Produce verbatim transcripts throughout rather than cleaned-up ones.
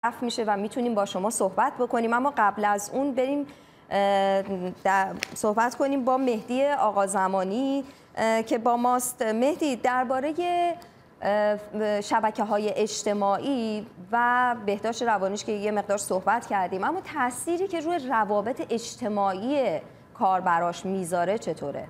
میشه و میتونیم با شما صحبت بکنیم. اما قبل از اون بریم صحبت کنیم با مهدی آقازمانی که با ماست. مهدی، درباره شبکه‌های اجتماعی و بهداشت روانیش که یه مقدار صحبت کردیم، اما تأثیری که روی روابط اجتماعی کاربراش میذاره چطوره؟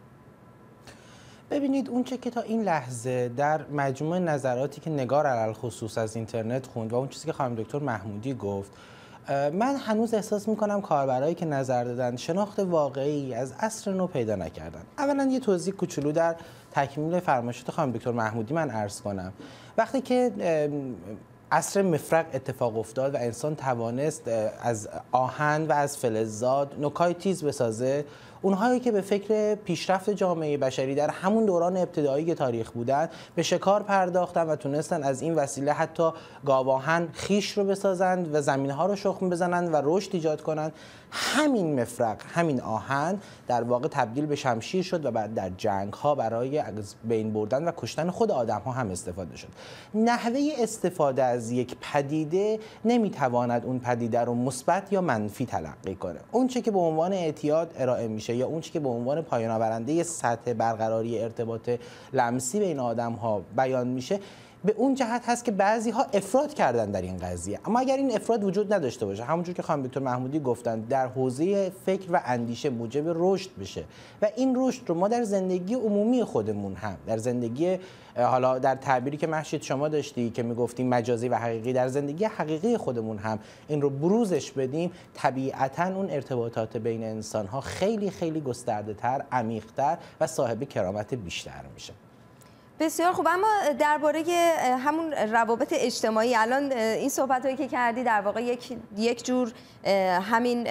ببینید، اون چه که تا این لحظه در مجموع نظراتی که نگار علل خصوص از اینترنت خوند و اون چیزی که خانم دکتر محمودی گفت، من هنوز احساس میکنم کاربرایی که نظر دادن شناخت واقعی از عصر نو پیدا نکردن. اولا یه توضیح کوچولو در تکمیل فرمایشات خانم دکتر محمودی من عرض کنم. وقتی که عصر مفرق اتفاق افتاد و انسان توانست از آهن و از فلزات نوک‌های تیز بسازه، اونهایی که به فکر پیشرفت جامعه بشری در همون دوران ابتدایی تاریخ بودن به شکار پرداختن و تونستن از این وسیله حتی گاواهن خیش رو بسازند و زمینها رو شخم بزنند و رشد ایجاد کنند. همین مفرق، همین آهن در واقع تبدیل به شمشیر شد و بعد در جنگ ها برای از بین بردن و کشتن خود آدم ها هم استفاده شد. نحوه استفاده از یک پدیده نمیتواند اون پدیده رو مثبت یا منفی تلقی کنه. اون چه که به عنوان اعتیاد ارائه میشه یا اون چه که به عنوان پایان آورنده سطح برقراری ارتباط لمسی بین آدم ها بیان میشه، به اون جهت هست که بعضی ها افراط کردن در این قضیه. اما اگر این افراط وجود نداشته باشه، همونجور که خانم دکتر محمودی گفتن، در حوزه فکر و اندیشه موجب رشد بشه و این رشد رو ما در زندگی عمومی خودمون هم، در زندگی حالا در تعبیری که محشید شما داشتی که میگفتیم مجازی و حقیقی، در زندگی حقیقی خودمون هم این رو بروزش بدیم، طبیعتاً اون ارتباطات بین انسان ها خیلی خیلی گسترده تر، عمیق تر و صاحب کرامت بیشتر میشه. بسیار خوب. اما درباره همون روابط اجتماعی، الان این صحبت‌هایی که کردی در واقع یک یک جور همین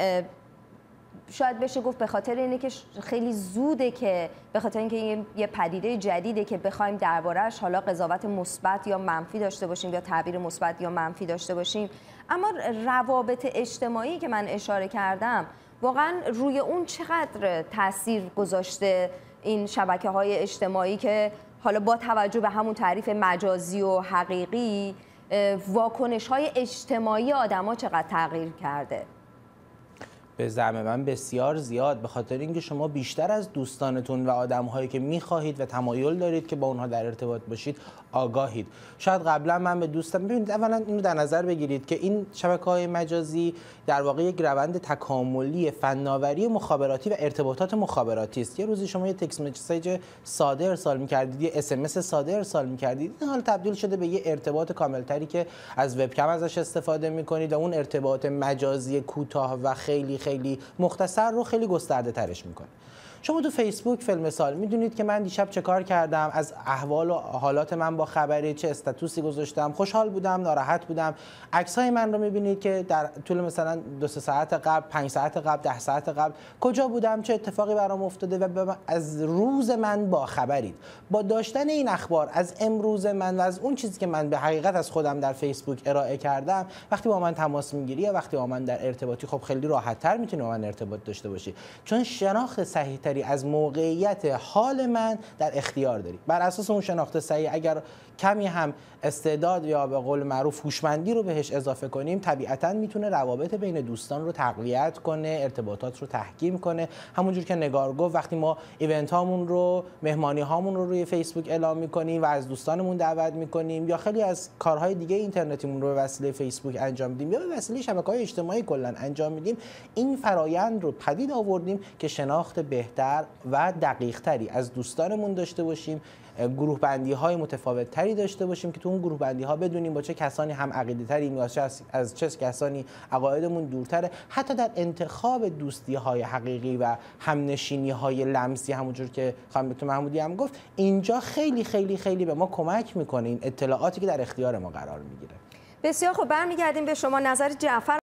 شاید بشه گفت به خاطر اینه که خیلی زوده، که به خاطر اینکه یه پدیده جدیده که بخوایم درباره‌اش حالا قضاوت مثبت یا منفی داشته باشیم یا تعبیر مثبت یا منفی داشته باشیم. اما روابط اجتماعی که من اشاره کردم، واقعا روی اون چقدر تاثیر گذاشته این شبکه‌های اجتماعی که حالا با توجه به همون تعریف مجازی و حقیقی، واکنش‌های اجتماعی آدم‌ها چقدر تغییر کرده؟ به زعم من بسیار زیاد، به خاطر اینکه شما بیشتر از دوستانتون و آدم‌هایی که می‌خواهید و تمایل دارید که با اونها در ارتباط باشید آگاهید. شاید قبلا من به دوستم، ببینید اولا اینو در نظر بگیرید که این شبکه‌های مجازی در واقع یک روند تکاملی فناوری مخابراتی و ارتباطات مخابراتی است. یه روزی شما یه تکست مسیج ساده ارسال می‌کردید، یه اس ام اس ساده ارسال می‌کردید، این حال تبدیل شده به یه ارتباط کاملتری که از وبکم ازش استفاده می‌کنید و اون ارتباط مجازی کوتاه و خیلی خیلی مختصر رو خیلی گسترده ترش میکنه. شما تو فیسبوک فیلم مثال میدونید که من دیشب چه کار کردم، از احوال و حالات من با خبری چه استاتوسی گذاشتم، خوشحال بودم، ناراحت بودم. عکسای من رو میبینید که در طول مثلا دو سه ساعت قبل، پنج ساعت قبل، ده ساعت قبل کجا بودم، چه اتفاقی برام افتاده و از روز من با خبرید. با داشتن این اخبار از امروز من و از اون چیزی که من به حقیقت از خودم در فیسبوک ارائه کردم، وقتی با من تماس میگیری یا وقتی با من در ارتباطی، خب خیلی راحت‌تر میتونی با من ارتباط داشته باشی، چون شناخت صحیح از موقعیت حال من در اختیار داری. بر اساس اون شناخت صحیح اگر کمی هم استعداد یا به قول معروف هوشمندی رو بهش اضافه کنیم، طبیعتاً میتونه روابط بین دوستان رو تقویت کنه، ارتباطات رو تحکیم کنه. همونجور که نگار گفت، وقتی ما ایونت هامون رو، مهمانی هامون رو روی فیسبوک اعلام میکنیم و از دوستانمون دعوت میکنیم یا خیلی از کارهای دیگه اینترنتیمون رو به وسیله فیسبوک انجام میدیم یا به وسیله شبکه‌های اجتماعی کلا انجام میدیم، این فرایند رو پدید آوردیم که شناخت بهتر و دقیق تری از دوستانمون داشته باشیم، گروه بندی های متفاوت تری داشته باشیم که تو اون گروه بندی ها بدونیم با چه کسانی هم عقیده تریم یا از چه کسانی عقایدمون دورتره. حتی در انتخاب دوستی های حقیقی و همنشینی های لمسی، همونجور که خانم دکتر محمودی هم گفت، اینجا خیلی خیلی خیلی به ما کمک میکنه این اطلاعاتی که در اختیار ما قرار میگیره. بسیار خوب، برمیگردیم به شما. نظر جعفر